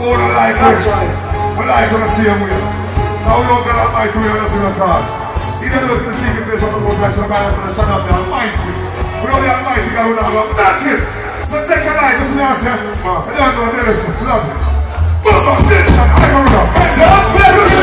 More than likely. We like to see him with. Now we don't get Almighty, we are not in the car. He didn't go to the secret place of the most national man for the son of the Almighty. We know the Almighty God will not have that's it. So take a life, listen to us here. I don't know the delicious, love it. Move on, tension, I don't know.